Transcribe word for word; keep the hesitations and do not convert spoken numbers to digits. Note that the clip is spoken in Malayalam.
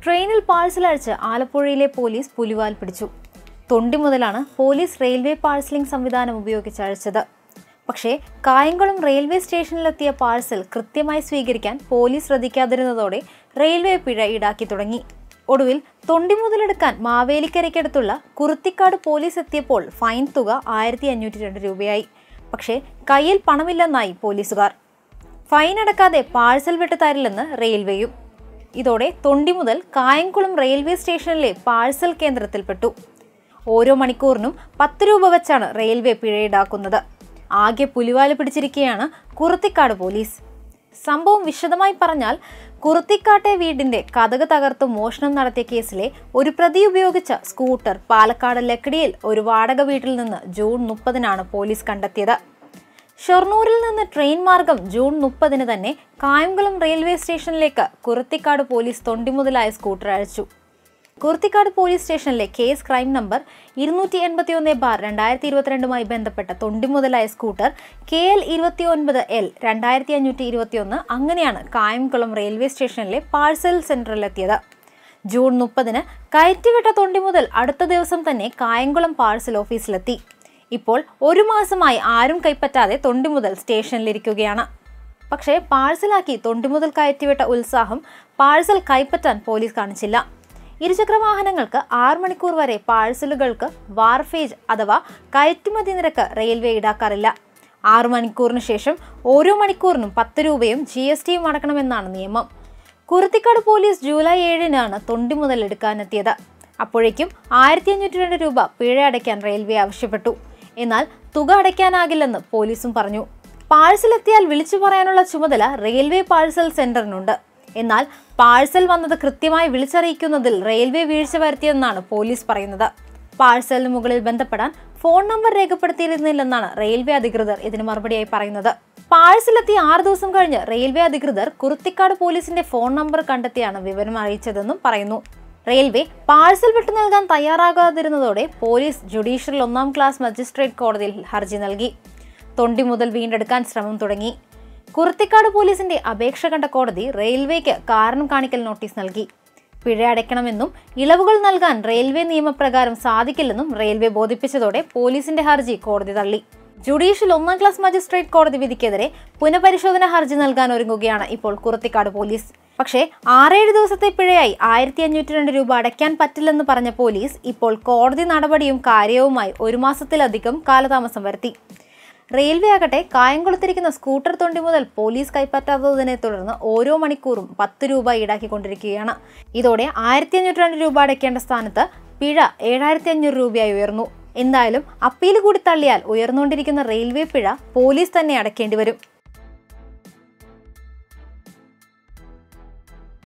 ട്രെയിനിൽ പാഴ്സൽ അയച്ച് ആലപ്പുഴയിലെ പോലീസ് പുലിവാൽ പിടിച്ചു. തൊണ്ടി മുതലാണ് പോലീസ് റെയിൽവേ പാഴ്സലിംഗ് സംവിധാനം ഉപയോഗിച്ച് അയച്ചത്. പക്ഷേ കായംകുളം റെയിൽവേ സ്റ്റേഷനിലെത്തിയ പാഴ്സൽ കൃത്യമായി സ്വീകരിക്കാൻ പോലീസ് ശ്രദ്ധിക്കാതിരുന്നതോടെ റെയിൽവേ പിഴ ഈടാക്കി തുടങ്ങി. ഒടുവിൽ തൊണ്ടി മുതലെടുക്കാൻ മാവേലിക്കരയ്ക്കടുത്തുള്ള കുറുത്തിക്കാട് പോലീസ് എത്തിയപ്പോൾ ഫൈൻ തുക ആയിരത്തി അഞ്ഞൂറ്റി രണ്ട് രൂപയായി. പക്ഷേ കയ്യിൽ പണമില്ലെന്നായി പോലീസുകാർ. ഫൈൻ അടക്കാതെ പാഴ്സൽ വിട്ട് തരില്ലെന്ന് റെയിൽവേയും. ഇതോടെ തൊണ്ടി മുതൽ കായംകുളം റെയിൽവേ സ്റ്റേഷനിലെ പാഴ്സൽ കേന്ദ്രത്തിൽപ്പെട്ടു. ഓരോ മണിക്കൂറിനും പത്ത് രൂപ വെച്ചാണ് റെയിൽവേ പിഴ ഈടാക്കുന്നത്. ആകെ പുലിവാല് പിടിച്ചിരിക്കുകയാണ് കുറുത്തിക്കാട് പോലീസ്. സംഭവം വിശദമായി പറഞ്ഞാൽ, കുറുത്തിക്കാട്ടെ വീടിന്റെ കതക് തകർത്ത് മോഷണം നടത്തിയ കേസിലെ ഒരു പ്രതി ഉപയോഗിച്ച സ്കൂട്ടർ പാലക്കാട് ലക്കിടിയിൽ ഒരു വാടക വീട്ടിൽ നിന്ന് ജൂൺ മുപ്പതിനാണ് പോലീസ് കണ്ടെത്തിയത്. ഷൊർണൂരിൽ നിന്ന് ട്രെയിൻ മാർഗം ജൂൺ മുപ്പതിന് തന്നെ കായംകുളം റെയിൽവേ സ്റ്റേഷനിലേക്ക് കുറുത്തിക്കാട് പോലീസ് തൊണ്ടി മുതലായ സ്കൂട്ടർ അയച്ചു. കുറുത്തിക്കാട് പോലീസ് സ്റ്റേഷനിലെ കേസ് ക്രൈം നമ്പർ ഇരുന്നൂറ്റി എൺപത്തി ഒന്ന് ബാർ രണ്ടായിരത്തി ഇരുപത്തിരണ്ടുമായി ബന്ധപ്പെട്ട തൊണ്ടി മുതലായ സ്കൂട്ടർ കെ എൽ ഇരുപത്തി ഒൻപത് എൽ രണ്ടായിരത്തി അഞ്ഞൂറ്റി ഇരുപത്തി ഒന്ന് അങ്ങനെയാണ് കായംകുളം റെയിൽവേ സ്റ്റേഷനിലെ പാഴ്സൽ സെന്ററിലെത്തിയത്. ജൂൺ മുപ്പതിന് കയറ്റിവിട്ട തൊണ്ടി മുതൽ അടുത്ത ദിവസം തന്നെ കായംകുളം പാഴ്സൽ ഓഫീസിലെത്തി. ഇപ്പോൾ ഒരു മാസമായി ആരും കൈപ്പറ്റാതെ തൊണ്ടി മുതൽ സ്റ്റേഷനിലിരിക്കുകയാണ്. പക്ഷേ പാഴ്സലാക്കി തൊണ്ടി മുതൽ കയറ്റിവിട്ട ഉത്സാഹം പാഴ്സൽ കൈപ്പറ്റാൻ പോലീസ് കാണിച്ചില്ല. ഇരുചക്ര വാഹനങ്ങൾക്ക് ആറ് മണിക്കൂർ വരെ പാഴ്സലുകൾക്ക് വാർഫേജ് അഥവാ കയറ്റുമതി നിരക്ക് റെയിൽവേ ഈടാക്കാറില്ല. ആറു മണിക്കൂറിന് ശേഷം ഓരോ മണിക്കൂറിനും പത്ത് രൂപയും ജി എസ് ടിയും അടക്കണമെന്നാണ് നിയമം. കുറുത്തിക്കാട് പോലീസ് ജൂലൈ ഏഴിനാണ് തൊണ്ടി മുതൽ എടുക്കാനെത്തിയത്. അപ്പോഴേക്കും ആയിരത്തി അഞ്ഞൂറ്റി രണ്ട് രൂപ പിഴ അടയ്ക്കാൻ റെയിൽവേ ആവശ്യപ്പെട്ടു. എന്നാൽ തുക അടയ്ക്കാനാകില്ലെന്ന് പോലീസും പറഞ്ഞു. പാഴ്സൽ എത്തിയാൽ വിളിച്ചു പറയാനുള്ള ചുമതല റെയിൽവേ പാഴ്സൽ സെന്ററിനുണ്ട്. എന്നാൽ പാഴ്സൽ വന്നത് കൃത്യമായി വിളിച്ചറിയിക്കുന്നതിൽ റെയിൽവേ വീഴ്ച വരുത്തിയെന്നാണ് പോലീസ് പറയുന്നത്. പാഴ്സലിന് മുകളിൽ ബന്ധപ്പെടാൻ ഫോൺ നമ്പർ രേഖപ്പെടുത്തിയിരുന്നില്ലെന്നാണ് റെയിൽവേ അധികൃതർ ഇതിന് മറുപടിയായി പറയുന്നത്. പാഴ്സലെത്തി ആറ് ദിവസം കഴിഞ്ഞ് റെയിൽവേ അധികൃതർ കുറുത്തിക്കാട് പോലീസിന്റെ ഫോൺ നമ്പർ കണ്ടെത്തിയാണ് വിവരം അറിയിച്ചതെന്നും പറയുന്നു. റെയിൽവേ പാഴ്സൽ വിട്ടു നൽകാൻ തയ്യാറാകാതിരുന്നതോടെ പോലീസ് ജുഡീഷ്യൽ ഒന്നാം ക്ലാസ് മജിസ്ട്രേറ്റ് കോടതിയിൽ ഹർജി നൽകി. തൊണ്ടി മുതൽ വീണ്ടെടുക്കാൻ ശ്രമം തുടങ്ങി. കുറുത്തിക്കാട് പോലീസിന്റെ അപേക്ഷ കണ്ട കോടതി റെയിൽവേക്ക് കാരണം കാണിക്കൽ നോട്ടീസ് നൽകി. പിഴ അടയ്ക്കണമെന്നും ഇളവുകൾ നൽകാൻ റെയിൽവേ നിയമപ്രകാരം സാധിക്കില്ലെന്നും റെയിൽവേ ബോധിപ്പിച്ചതോടെ പോലീസിന്റെ ഹർജി കോടതി തള്ളി. ജുഡീഷ്യൽ ഒന്നാം ക്ലാസ് മജിസ്ട്രേറ്റ് കോടതി വിധിക്കെതിരെ പുനഃപരിശോധന ഹർജി നൽകാൻ ഒരുങ്ങുകയാണ് ഇപ്പോൾ കുറുത്തിക്കാട് പോലീസ്. പക്ഷേ ആറേഴ് ദിവസത്തെ പിഴയായി ആയിരത്തി അഞ്ഞൂറ്റി രണ്ട് രൂപ അടയ്ക്കാൻ പറ്റില്ലെന്ന് പറഞ്ഞ പോലീസ് ഇപ്പോൾ കോടതി നടപടിയും കാര്യവുമായി ഒരു മാസത്തിലധികം കാലതാമസം വരുത്തി. റെയിൽവേ ആകട്ടെ കായംകുളത്തിരിക്കുന്ന സ്കൂട്ടർ തൊണ്ടി മുതൽ പോലീസ് കൈപ്പറ്റാത്തതിനെ തുടർന്ന് ഓരോ മണിക്കൂറും പത്ത് രൂപ ഈടാക്കിക്കൊണ്ടിരിക്കുകയാണ്. ഇതോടെ ആയിരത്തി അഞ്ഞൂറ്റി രണ്ട് രൂപ അടയ്ക്കേണ്ട സ്ഥാനത്ത് പിഴ ഏഴായിരത്തി അഞ്ഞൂറ് രൂപയായി ഉയർന്നു. എന്തായാലും അപ്പീൽ കൂടി തള്ളിയാൽ ഉയർന്നുകൊണ്ടിരിക്കുന്ന റെയിൽവേ പിഴ പോലീസ് തന്നെ അടയ്ക്കേണ്ടി വരും.